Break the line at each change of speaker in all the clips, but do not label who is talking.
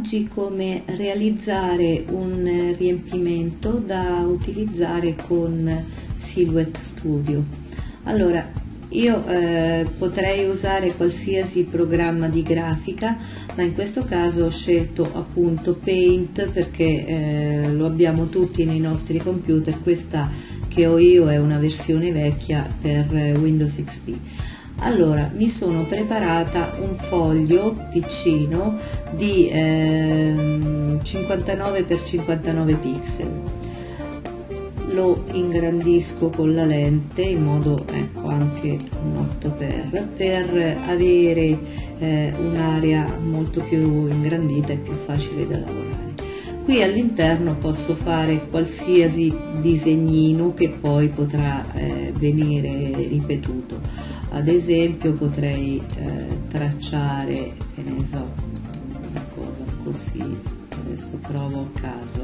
oggi come realizzare un riempimento da utilizzare con Silhouette Studio. Allora, io potrei usare qualsiasi programma di grafica, ma in questo caso ho scelto appunto Paint perché lo abbiamo tutti nei nostri computer. Questa che ho io è una versione vecchia per Windows XP. Allora, mi sono preparata un foglio piccino di 59 x 59 pixel. Lo ingrandisco con la lente in modo, ecco, anche un 8x per avere un'area molto più ingrandita e più facile da lavorare. Qui all'interno posso fare qualsiasi disegnino che poi potrà venire ripetuto. Ad esempio potrei tracciare, che ne so, una cosa così, adesso provo a caso,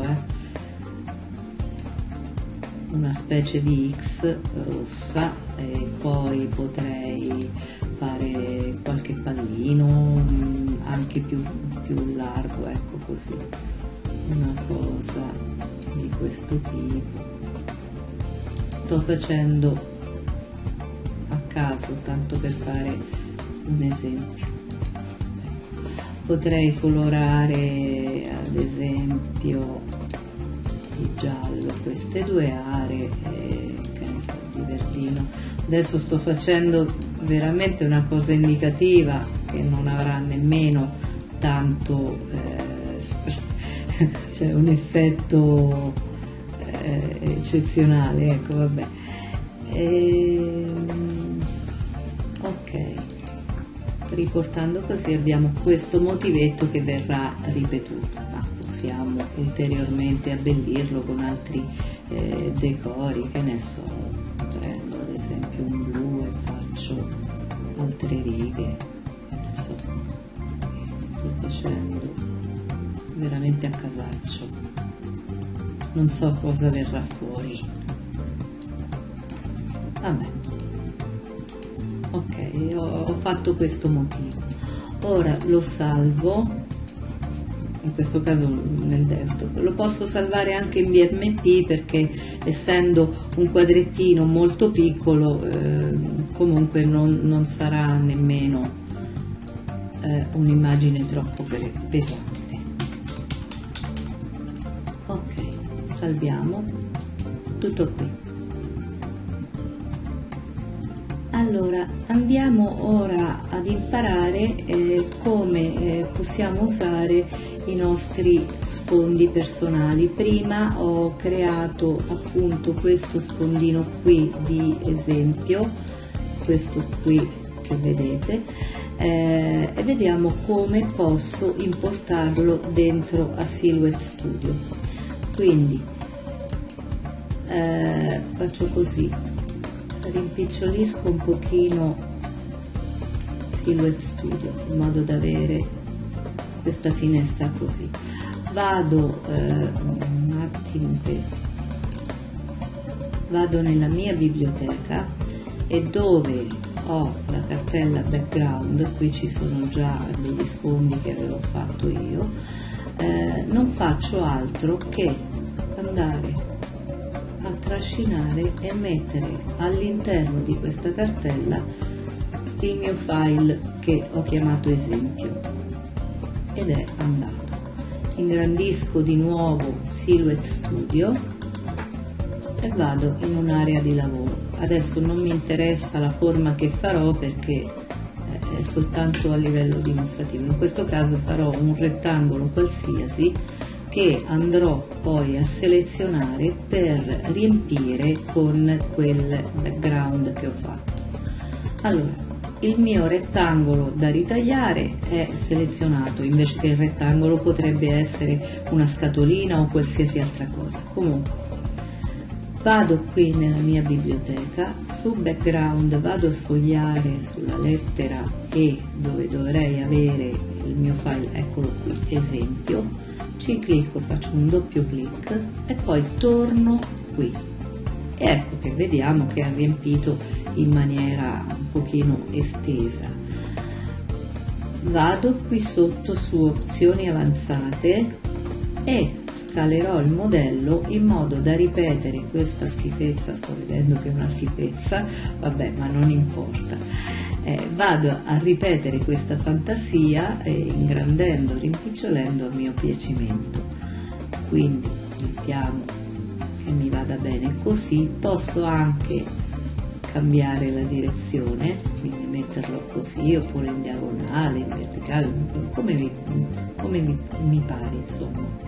una specie di X rossa, e poi potrei fare qualche pallino anche più largo, ecco, così, una cosa di questo tipo. Sto facendo a caso tanto per fare un esempio. Potrei colorare ad esempio di giallo queste due aree e che ne so, di verdino. Adesso sto facendo veramente una cosa indicativa che non avrà nemmeno tanto cioè un effetto eccezionale, ecco, vabbè. Ok, riportando così abbiamo questo motivetto che verrà ripetuto, ma possiamo ulteriormente abbellirlo con altri decori, che ne so, prendo ad esempio un blu e faccio altre righe, che ne so, sto facendo veramente a casaccio, non so cosa verrà fuori, vabbè. Ok, ho fatto questo motivo, ora lo salvo, in questo caso nel desktop. Lo posso salvare anche in BMP perché essendo un quadrettino molto piccolo comunque non sarà nemmeno un'immagine troppo pesante. Ok, salviamo, tutto qui. Allora, andiamo ora ad imparare come possiamo usare i nostri sfondi personali. Prima ho creato appunto questo sfondino qui di esempio, questo qui che vedete, e vediamo come posso importarlo dentro a Silhouette Studio. Quindi faccio così, rimpicciolisco un pochino Silhouette Studio in modo da avere questa finestra così. Vado un attimo che vado nella mia biblioteca e dove ho la cartella background, qui ci sono già degli sfondi che avevo fatto io, non faccio altro che andare a trascinare e mettere all'interno di questa cartella il mio file che ho chiamato esempio, ed è andato. Ingrandisco di nuovo Silhouette Studio e vado in un'area di lavoro. Adesso non mi interessa la forma che farò perché è soltanto a livello dimostrativo. In questo caso farò un rettangolo qualsiasi che andrò poi a selezionare per riempire con quel background che ho fatto. Allora, il mio rettangolo da ritagliare è selezionato, invece che il rettangolo potrebbe essere una scatolina o qualsiasi altra cosa. Comunque, vado qui nella mia biblioteca, su background vado a sfogliare sulla lettera E dove dovrei avere il mio file, eccolo qui, esempio, ci clicco, faccio un doppio clic e poi torno qui. E ecco che vediamo che ha riempito in maniera un pochino estesa. vado qui sotto su opzioni avanzate e scalerò il modello in modo da ripetere questa schifezza. Sto vedendo che è una schifezza, vabbè, ma non importa. Vado a ripetere questa fantasia ingrandendo, rimpicciolendo a mio piacimento. Quindi mettiamo che mi vada bene così. Posso anche cambiare la direzione, quindi metterlo così, oppure in diagonale, in verticale, come mi pare, insomma.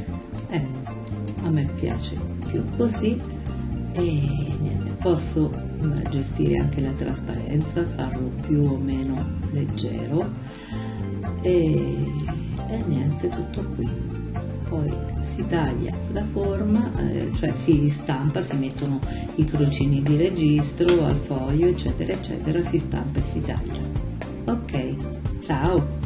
A me piace più così. E niente, posso gestire anche la trasparenza, farlo più o meno leggero e niente, tutto qui. Poi si taglia la forma, cioè si stampa, si mettono i crocini di registro al foglio, eccetera eccetera, si stampa e si taglia. Ok, ciao!